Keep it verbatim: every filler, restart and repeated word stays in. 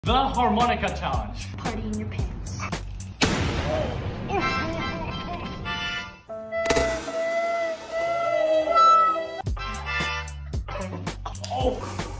The harmonica challenge. Party in your pants. Oh.